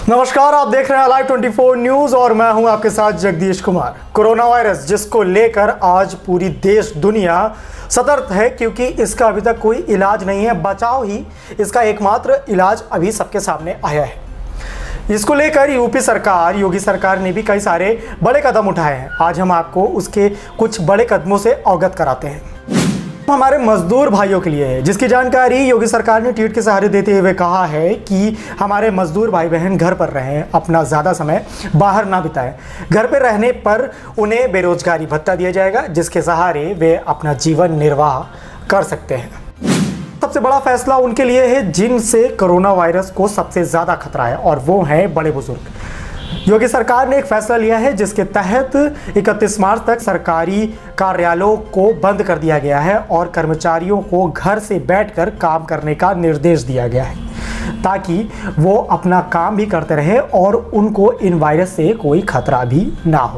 नमस्कार, आप देख रहे हैं Alive 24 न्यूज और मैं हूं आपके साथ जगदीश कुमार। कोरोना वायरस जिसको लेकर आज पूरी देश दुनिया सतर्क है, क्योंकि इसका अभी तक कोई इलाज नहीं है। बचाव ही इसका एकमात्र इलाज अभी सबके सामने आया है। इसको लेकर यूपी सरकार, योगी सरकार ने भी कई सारे बड़े कदम उठाए हैं। आज हम आपको उसके कुछ बड़े कदमों से अवगत कराते हैं। हमारे मजदूर भाइयों के लिए है, जिसकी जानकारी योगी सरकार ने ट्वीट के सहारे देते हुए कहा है कि हमारे मजदूर भाई बहन घर पर रहें, अपना ज़्यादा समय बाहर ना बिताएं। घर पर रहने पर उन्हें बेरोजगारी भत्ता दिया जाएगा, जिसके सहारे वे अपना जीवन निर्वाह कर सकते हैं। सबसे बड़ा फैसला उनके लिए है जिनसे कोरोना वायरस को सबसे ज़्यादा खतरा है, और वो हैं बड़े बुजुर्ग। योगी सरकार ने एक फैसला लिया है जिसके तहत 31 मार्च तक सरकारी कार्यालयों को बंद कर दिया गया है और कर्मचारियों को घर से बैठकर काम करने का निर्देश दिया गया है, ताकि वो अपना काम भी करते रहे और उनको इन वायरस से कोई खतरा भी ना हो।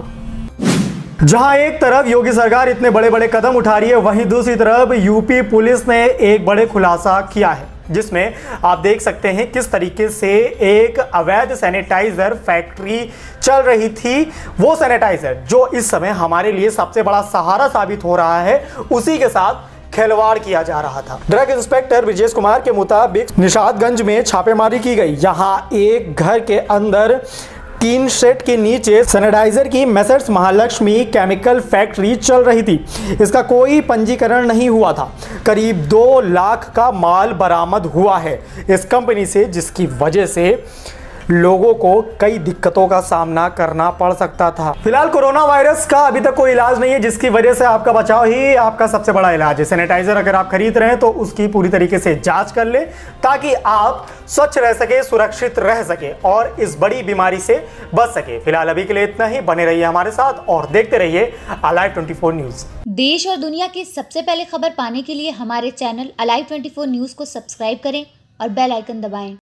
जहां एक तरफ योगी सरकार इतने बड़े बड़े कदम उठा रही है, वहीं दूसरी तरफ यूपी पुलिस ने एक बड़े खुलासा किया है, जिसमें आप देख सकते हैं किस तरीके से एक अवैध सैनिटाइजर फैक्ट्री चल रही थी। वो सैनिटाइजर जो इस समय हमारे लिए सबसे बड़ा सहारा साबित हो रहा है, उसी के साथ खिलवाड़ किया जा रहा था। ड्रग इंस्पेक्टर ब्रिजेश कुमार के मुताबिक निशादगंज में छापेमारी की गई। यहाँ एक घर के अंदर टीन शेड के नीचे सैनिटाइजर की मेसर्स महालक्ष्मी केमिकल फैक्ट्री चल रही थी। इसका कोई पंजीकरण नहीं हुआ था। करीब 2 लाख का माल बरामद हुआ है इस कंपनी से, जिसकी वजह से लोगों को कई दिक्कतों का सामना करना पड़ सकता था। फिलहाल कोरोना वायरस का अभी तक कोई इलाज नहीं है, जिसकी वजह से आपका बचाव ही आपका सबसे बड़ा इलाज है। सैनिटाइजर अगर आप खरीद रहे हैं तो उसकी पूरी तरीके से जांच कर ले, ताकि आप स्वच्छ रह सके, सुरक्षित रह सके और इस बड़ी बीमारी से बच सके। फिलहाल अभी के लिए इतना ही। बने रहिए हमारे साथ और देखते रहिए Alive 24 न्यूज। देश और दुनिया की सबसे पहले खबर पाने के लिए हमारे चैनल Alive 24 न्यूज को सब्सक्राइब करें और बेल आइकन दबाएं।